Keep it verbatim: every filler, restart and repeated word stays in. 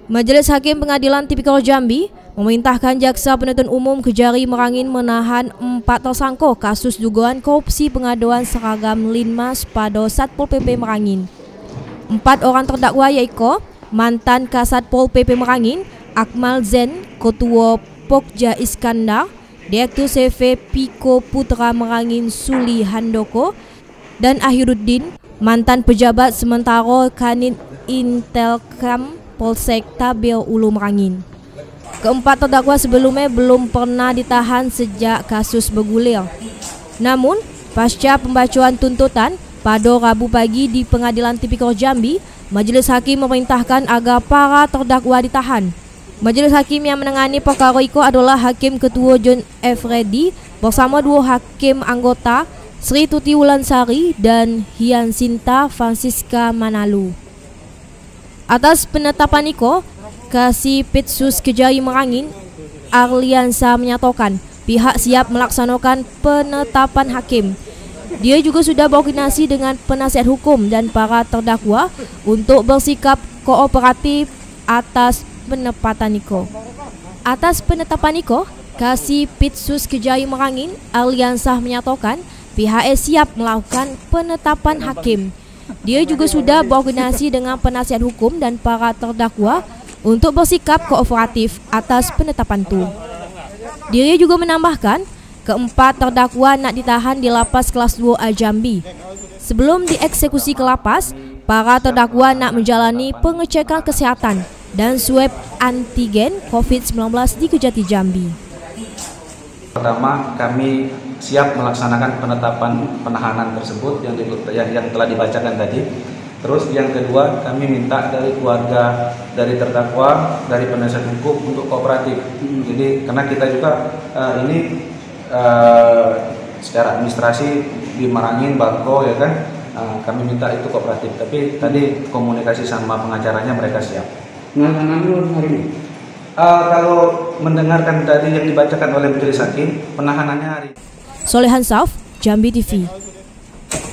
Majelis Hakim Pengadilan Tipikor Jambi memerintahkan Jaksa Penuntut Umum Kejari Merangin menahan empat tersangka kasus dugaan korupsi pengaduan seragam Linmas pada Satpol P P Merangin. Empat orang terdakwa yaitu mantan Kasatpol P P Merangin, Akmal Zen, Ketua Pokja Iskandar, Direktur C V Piko Putra Merangin Suli Handoko, dan Ahiruddin, mantan pejabat sementara Kanit Intelkam Polsek Tabir Ulu Merangin. Keempat terdakwa sebelumnya belum pernah ditahan sejak kasus bergulir. Namun, pasca pembacaan tuntutan pada Rabu pagi di Pengadilan Tipikor Jambi, Majelis Hakim memerintahkan agar para terdakwa ditahan. Majelis Hakim yang menangani perkara itu adalah Hakim Ketua John F. Reddy bersama dua hakim anggota Sri Tuti Wulansari dan Hian Sinta Francisca Manalu. Atas penetapan itu, Kasih Pitsus Kejari Merangin, Arliansa menyatakan pihak siap melaksanakan penetapan hakim. Dia juga sudah berkoordinasi dengan penasihat hukum dan para terdakwa untuk bersikap kooperatif atas penetapan itu. Atas penetapan itu, Kasih Pitsus Kejari Merangin, Arliansa menyatakan pihaknya siap melakukan penetapan hakim. Dia juga sudah berkoordinasi dengan penasihat hukum dan para terdakwa untuk bersikap kooperatif atas penetapan itu. Dia juga menambahkan keempat terdakwa nak ditahan di Lapas Kelas dua A Jambi. Sebelum dieksekusi ke lapas, para terdakwa nak menjalani pengecekan kesehatan dan swab antigen COVID sembilan belas di Kejati Jambi. Pertama, kami siap melaksanakan penetapan penahanan tersebut yang, di, yang, yang telah dibacakan tadi. Terus yang kedua, kami minta dari keluarga, dari terdakwa, dari penasihat hukum untuk kooperatif. Hmm. Jadi karena kita juga uh, ini uh, secara administrasi di Merangin, Bako ya kan, uh, kami minta itu kooperatif. Tapi tadi komunikasi sama pengacaranya mereka siap. Penahanan hari ini? Uh, kalau mendengarkan tadi yang dibacakan oleh Majelis Hakim, penahanannya hari. Solehan Sauf, Jambi T V.